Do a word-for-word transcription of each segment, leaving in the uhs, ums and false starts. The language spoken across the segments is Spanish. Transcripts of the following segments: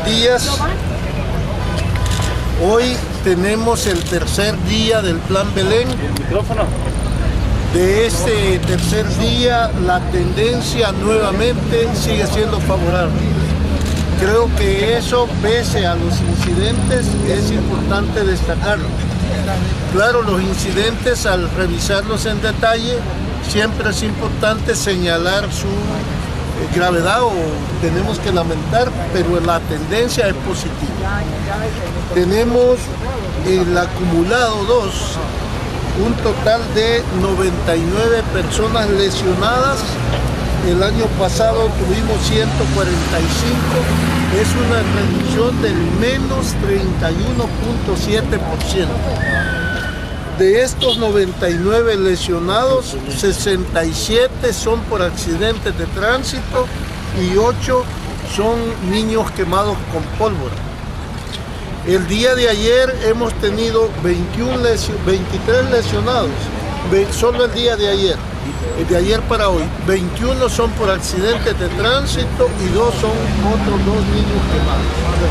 días. Hoy tenemos el tercer día del Plan Belén. De este tercer día, la tendencia nuevamente sigue siendo favorable. Creo que eso, pese a los incidentes, es importante destacarlo. Claro, los incidentes, al revisarlos en detalle, siempre es importante señalar su gravedad o tenemos que lamentar, pero la tendencia es positiva. Tenemos el acumulado dos, un total de noventa y nueve personas lesionadas. El año pasado tuvimos ciento cuarenta y cinco, es una reducción del menos treinta y uno punto siete por ciento. De estos noventa y nueve lesionados, sesenta y siete son por accidentes de tránsito y ocho son niños quemados con pólvora. El día de ayer hemos tenido veintiún lesio, veintitrés lesionados, solo el día de ayer. El de ayer para hoy, veintiuno son por accidentes de tránsito y dos son otros dos niños quemados.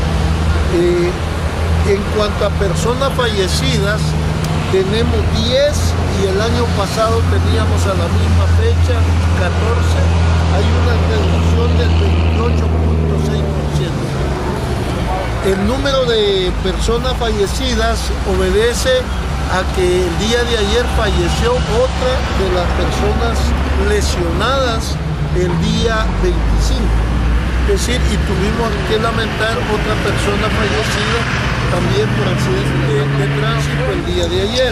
Eh, en cuanto a personas fallecidas, tenemos diez y el año pasado teníamos a la misma fecha catorce. Hay una reducción del veintiocho punto seis por ciento. El número de personas fallecidas obedece a que el día de ayer falleció otra de las personas lesionadas el día veinticinco. Es decir, y tuvimos que lamentar otra persona fallecida también por accidente de, de tránsito el día de ayer.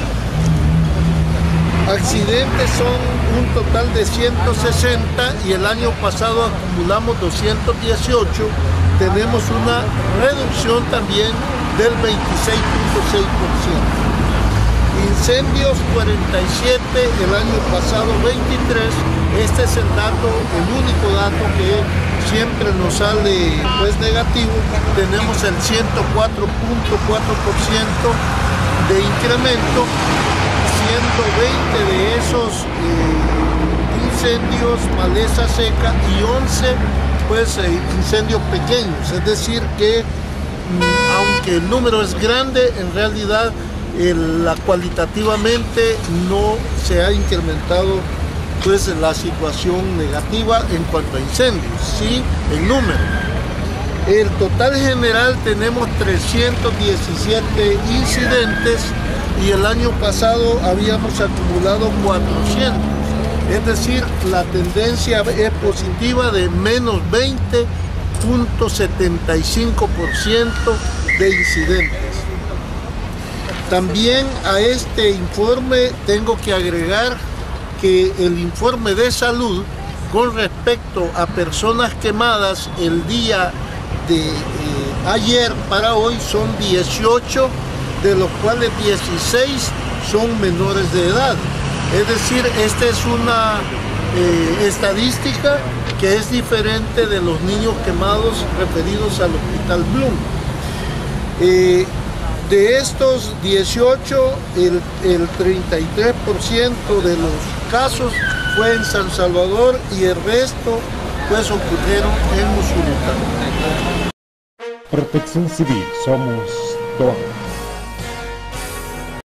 Accidentes son un total de ciento sesenta y el año pasado acumulamos doscientos dieciocho. Tenemos una reducción también del veintiséis punto seis por ciento. Incendios cuarenta y siete, el año pasado veintitrés. Este es el dato, el único dato que siempre nos sale pues negativo. Tenemos el ciento cuatro punto cuatro por ciento de incremento, ciento veinte de esos eh, incendios maleza seca y once pues eh, incendios pequeños. Es decir que mm, aunque el número es grande, en realidad el, la, cualitativamente no se ha incrementado pues la situación negativa en cuanto a incendios, sí en número. El total general tenemos trescientos diecisiete incidentes y el año pasado habíamos acumulado cuatrocientos, es decir, la tendencia es positiva de menos veinte punto setenta y cinco por ciento de incidentes. También a este informe tengo que agregar que el informe de salud con respecto a personas quemadas el día de eh, ayer para hoy son dieciocho, de los cuales dieciséis son menores de edad. Es decir, esta es una eh, estadística que es diferente de los niños quemados referidos al Hospital Blum. Eh, de estos dieciocho, el, el treinta y tres por ciento de los casos fue en San Salvador y el resto pues ocurrieron en Usulután. Protección Civil, somos todos.